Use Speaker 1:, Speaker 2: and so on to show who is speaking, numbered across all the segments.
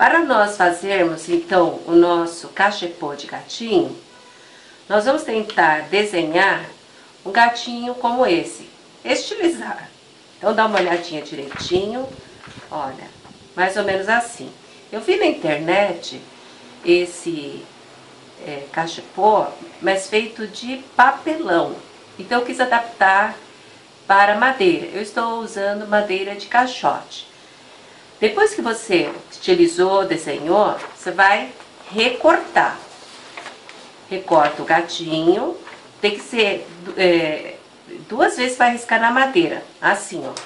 Speaker 1: Para nós fazermos, então, o nosso cachepô de gatinho, nós vamos tentar desenhar um gatinho como esse, estilizar. Então, dá uma olhadinha direitinho, olha, mais ou menos assim. Eu vi na internet esse cachepô, mas feito de papelão. Então, eu quis adaptar para madeira. Eu estou usando madeira de caixote. Depois que você estilizou, desenhou, você vai recortar. Recorta o gatinho, tem que ser 2 vezes para riscar na madeira, assim, ó.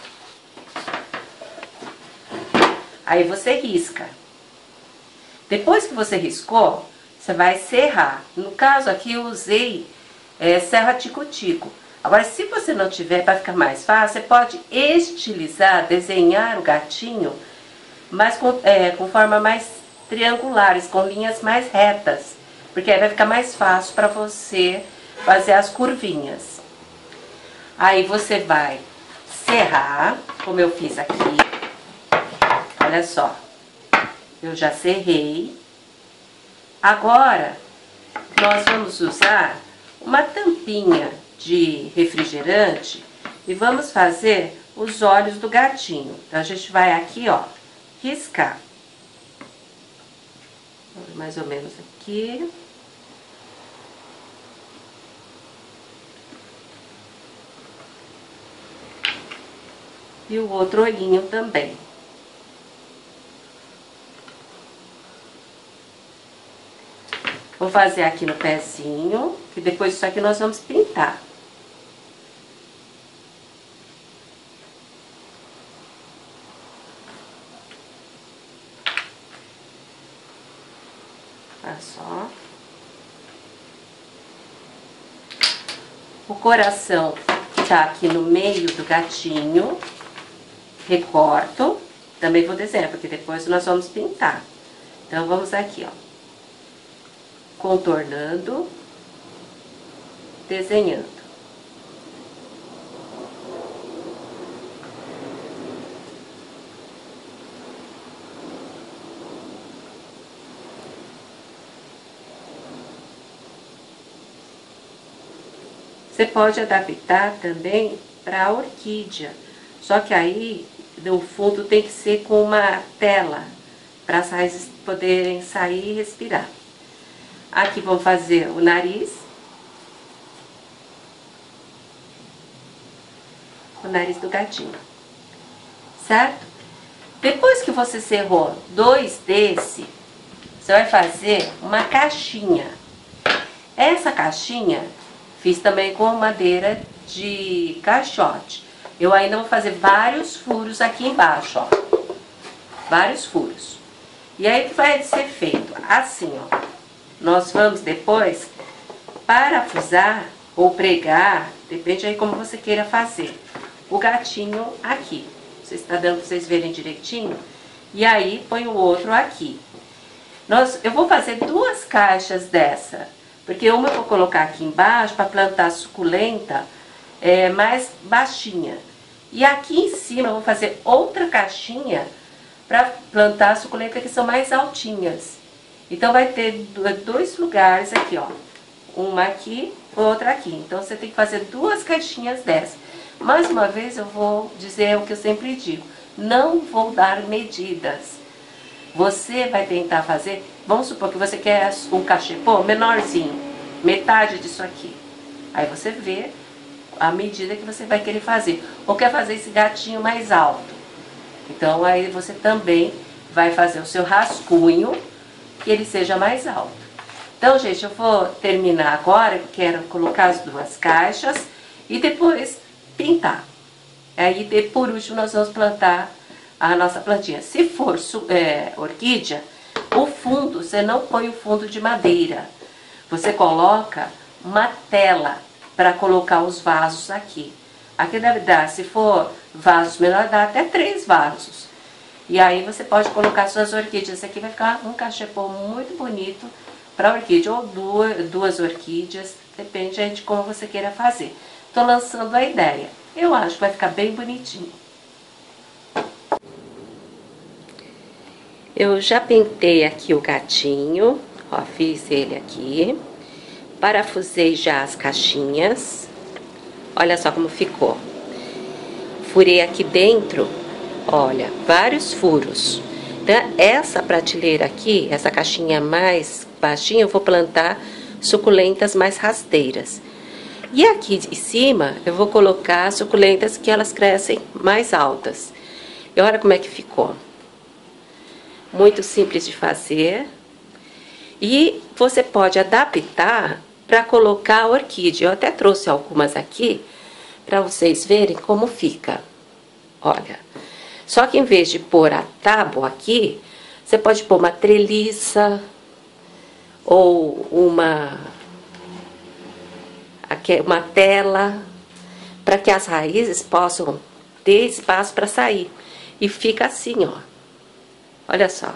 Speaker 1: Aí você risca. Depois que você riscou, você vai serrar. No caso aqui eu usei serra tico-tico. Agora, se você não tiver, para ficar mais fácil, você pode estilizar, desenhar o gatinho, mas com forma mais triangulares, com linhas mais retas, porque aí vai ficar mais fácil para você fazer as curvinhas. Aí você vai serrar, como eu fiz aqui. Olha só, eu já serrei. Agora, nós vamos usar uma tampinha de refrigerante e vamos fazer os olhos do gatinho. Então, a gente vai aqui, ó, riscar. Mais ou menos aqui. E o outro olhinho também. Vou fazer aqui no pezinho, que depois disso aqui nós vamos pintar. Olha só. O coração tá aqui no meio do gatinho. Recorto. Também vou desenhar, porque depois nós vamos pintar. Então, vamos aqui, ó. Contornando. Desenhando. Você pode adaptar também para a orquídea, só que aí o fundo tem que ser com uma tela, para as raízes poderem sair e respirar. Aqui vamos fazer o nariz. O nariz do gatinho, certo? Depois que você cerrou 2 desse, você vai fazer uma caixinha. Essa caixinha fiz também com madeira de caixote. Eu ainda vou fazer vários furos aqui embaixo, ó. Vários furos. E aí vai ser feito assim, ó. Nós vamos depois parafusar ou pregar, depende aí como você queira fazer, o gatinho aqui. Você está dando para vocês verem direitinho? E aí põe o outro aqui. Eu vou fazer 2 caixas dessa. Porque uma eu vou colocar aqui embaixo para plantar suculenta mais baixinha. E aqui em cima eu vou fazer outra caixinha para plantar suculenta que são mais altinhas. Então vai ter 2 lugares aqui, ó. Uma aqui, outra aqui. Então você tem que fazer 2 caixinhas dessas. Mais uma vez eu vou dizer o que eu sempre digo. Não vou dar medidas. Você vai tentar fazer, vamos supor que você quer um cachepô menorzinho, metade disso aqui. Aí você vê a medida que você vai querer fazer. Ou quer fazer esse gatinho mais alto. Então aí você também vai fazer o seu rascunho, que ele seja mais alto. Então, gente, eu vou terminar agora, eu quero colocar as 2 caixas e depois pintar. Aí, por último, nós vamos plantar a nossa plantinha. Se for orquídea, o fundo, você não põe o fundo de madeira. Você coloca uma tela para colocar os vasos aqui. Aqui deve dar, se for vasos menores, dá até 3 vasos. E aí você pode colocar suas orquídeas. Esse aqui vai ficar um cachepô muito bonito para orquídea. Ou 2 orquídeas, depende de como você queira fazer. Tô lançando a ideia. Eu acho que vai ficar bem bonitinho. Eu já pentei aqui o gatinho, ó, fiz ele aqui. Parafusei já as caixinhas. Olha só como ficou. Furei aqui dentro, olha, vários furos. Então, essa prateleira aqui, essa caixinha mais baixinha, eu vou plantar suculentas mais rasteiras. E aqui em cima, eu vou colocar suculentas que elas crescem mais altas. E olha como é que ficou. Muito simples de fazer. E você pode adaptar para colocar a orquídea. Eu até trouxe algumas aqui para vocês verem como fica. Olha, só que em vez de pôr a tábua aqui, você pode pôr uma treliça ou uma tela, para que as raízes possam ter espaço para sair. E fica assim, ó. Olha só.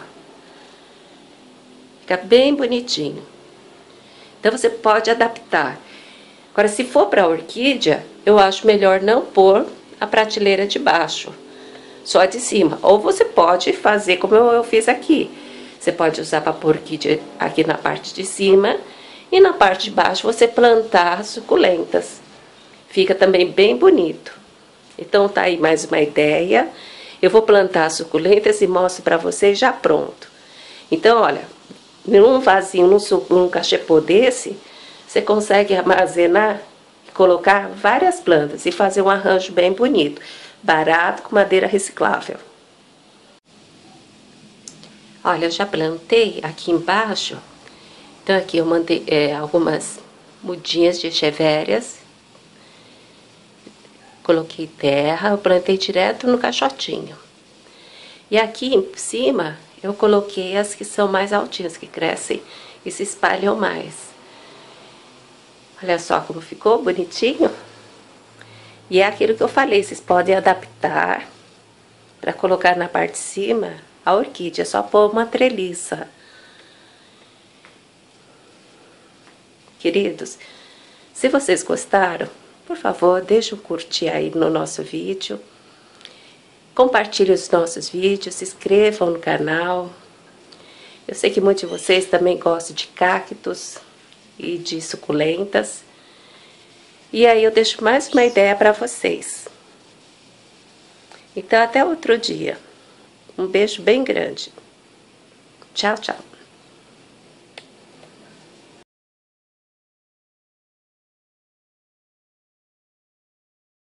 Speaker 1: Fica bem bonitinho. Então, você pode adaptar. Agora, se for para orquídea, eu acho melhor não pôr a prateleira de baixo, só de cima. Ou você pode fazer como eu fiz aqui. Você pode usar para pôr orquídea aqui na parte de cima e na parte de baixo você plantar suculentas. Fica também bem bonito. Então, tá aí mais uma ideia. Eu vou plantar suculentas e mostro para vocês já pronto. Então, olha, num vasinho, num cachepô desse, você consegue armazenar e colocar várias plantas e fazer um arranjo bem bonito, barato, com madeira reciclável. Olha, eu já plantei aqui embaixo. Então, aqui eu mandei algumas mudinhas de echevérias. Coloquei terra, eu plantei direto no caixotinho. E aqui em cima, eu coloquei as que são mais altinhas, que crescem e se espalham mais. Olha só como ficou bonitinho. E é aquilo que eu falei, vocês podem adaptar para colocar na parte de cima a orquídea, é só pôr uma treliça. Queridos, se vocês gostaram, por favor, deixe um curtir aí no nosso vídeo. Compartilhe os nossos vídeos, se inscrevam no canal. Eu sei que muitos de vocês também gostam de cactos e de suculentas. E aí eu deixo mais uma ideia para vocês. Então, até outro dia. Um beijo bem grande. Tchau, tchau.